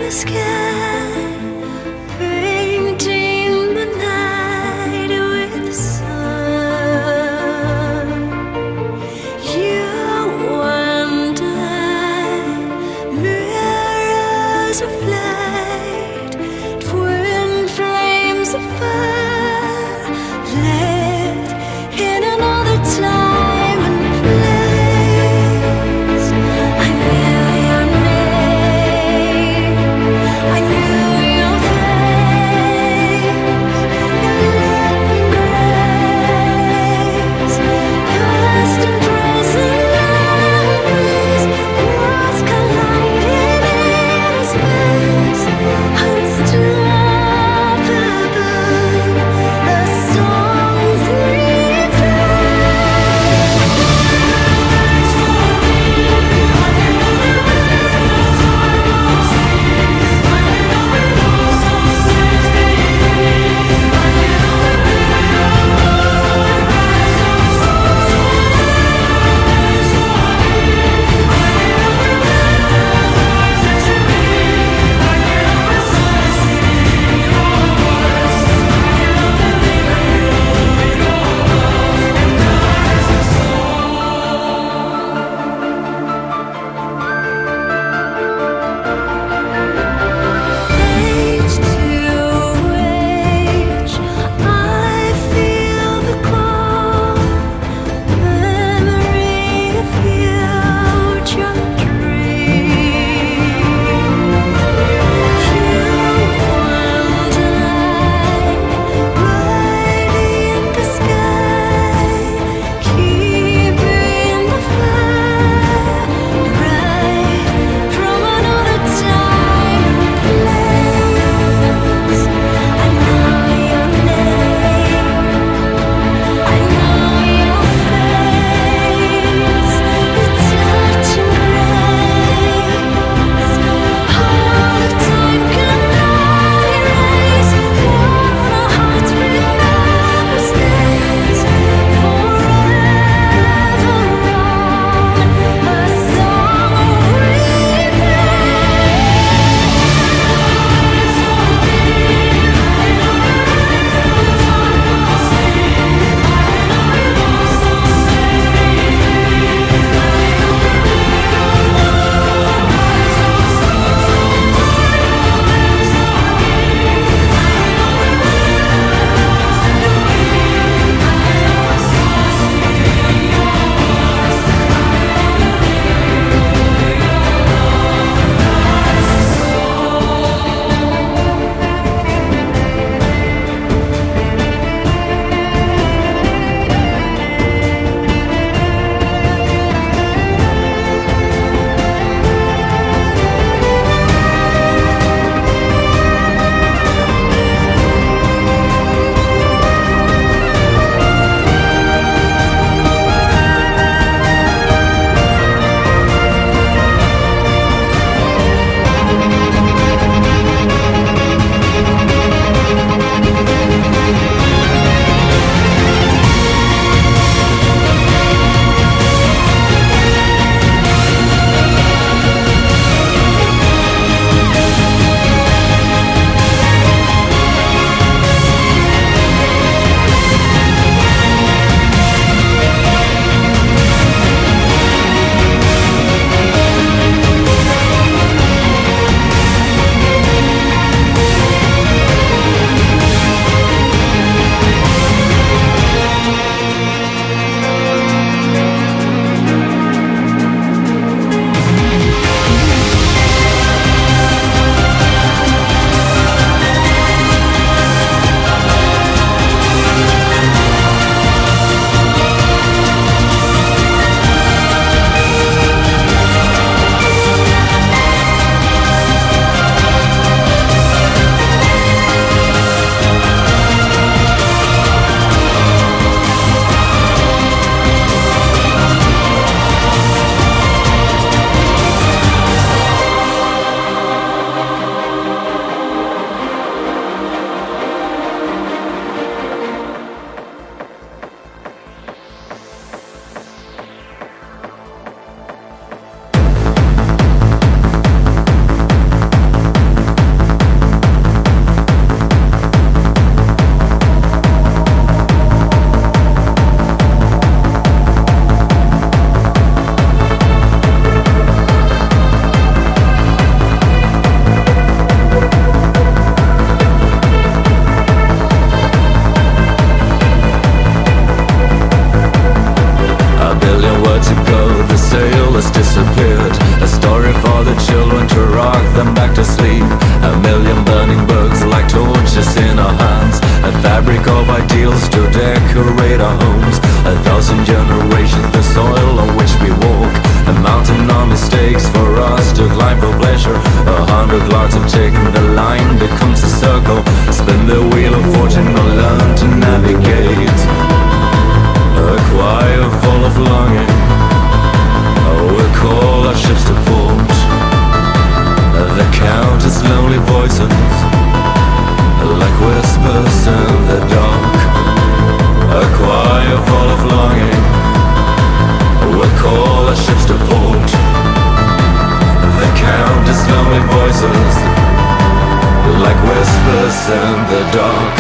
sky, painting the night with the sun. You and I, mirrors of light, twin flames of fire, lit in another time and place. I knew your name, I knew your face, your living grace, past and present memories, worlds colliding in space, unstoppable. ideals to decorate our homes. 1,000 generations, the soil on which we walk. A mountain of mistakes for us to climb for pleasure. 100 clocks have taken the line, becomes a circle. Spin the wheel of fortune or learn to navigate. A choir full of longing, we'll call our ships to port. The countless lonely voices, like whispers in the dark. A choir full of longing, we'll call our ships to port. The countless lonely voices, like whispers in the dark.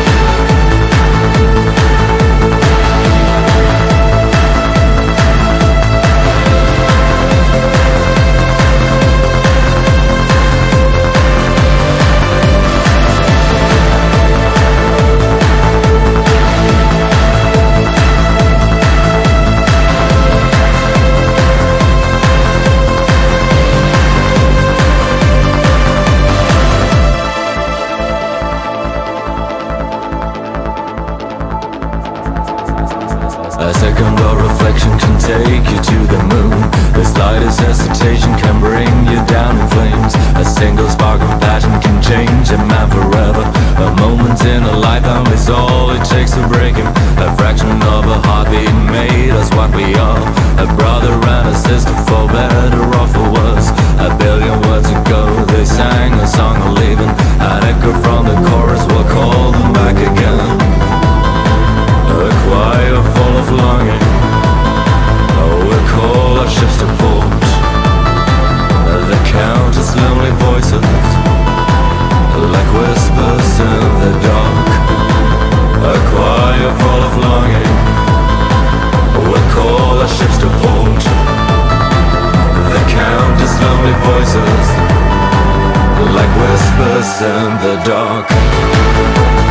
A second of reflection can take you to the moon. The slightest hesitation can bring you down in flames. A single spark of passion can change a man forever. A moment in a lifetime is all it takes to break him. A fraction of a heartbeat made us what we are. A brother and a sister, for better or for worse. A billion words ago they sang a song of leaving. An echo from the chorus will call them back again. A choir full of longing, we'll call our ships to port. The countless lonely voices, like whispers in the dark. A choir full of longing, we'll call our ships to port. The countless lonely voices, like whispers in the dark.